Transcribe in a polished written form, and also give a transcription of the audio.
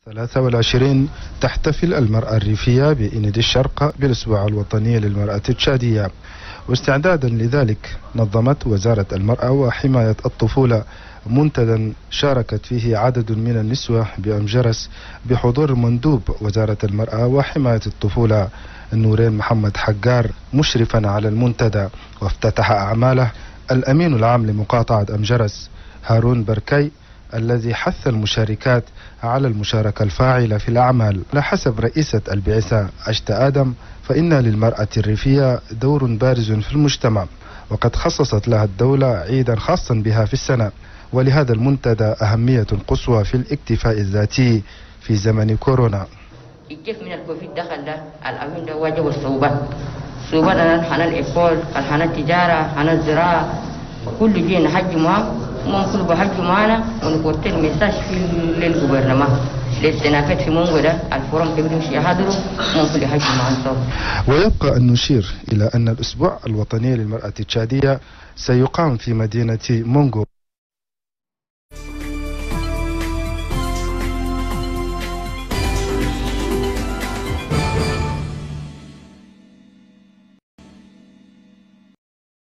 23 تحتفل المرأة الريفية بإنيد الشرق بالأسبوع الوطني للمرأة التشادية، واستعدادا لذلك نظمت وزارة المرأة وحماية الطفولة منتدى شاركت فيه عدد من النسوة بأمجرس بحضور مندوب وزارة المرأة وحماية الطفولة نورين محمد حجار مشرفا على المنتدى. وافتتح أعماله الأمين العام لمقاطعة أمجرس هارون بركي الذي حث المشاركات على المشاركة الفاعلة في الأعمال. على حسب رئيسة البعثة عشتة آدم فإن للمرأة الريفية دور بارز في المجتمع، وقد خصصت لها الدولة عيدا خاصا بها في السنة، ولهذا المنتدى أهمية قصوى في الاكتفاء الذاتي في زمن كورونا. كيف من الكوفيد دخل ده الأمين ده واجب الصعوبات أنا حنا الإقول حنا التجارة حنا الزراعة كل جينا حج ممكن بحج معنا ونقول المساج في للجوبرنما للسنافات في مونغو ده الفورم تقدم يحضروا ممكن يحج معنا. ويبقى أن نشير إلى أن الأسبوع الوطني للمرأة التشادية سيقام في مدينة مونغو.